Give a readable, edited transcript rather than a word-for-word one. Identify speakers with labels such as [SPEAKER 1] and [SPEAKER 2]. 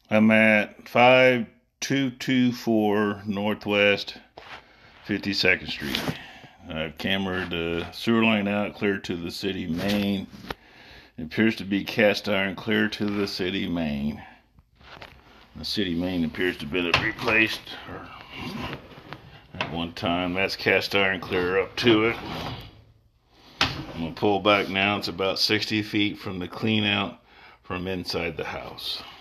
[SPEAKER 1] I'm at 5224 Northwest 52nd Street. I've cambered the sewer line out clear to the city main. It appears to be cast iron clear to the city main. The city main appears to have been replaced at one time. That's cast iron clear up to it. I'm going to pull back now. It's about 60 feet from the clean out from inside the house.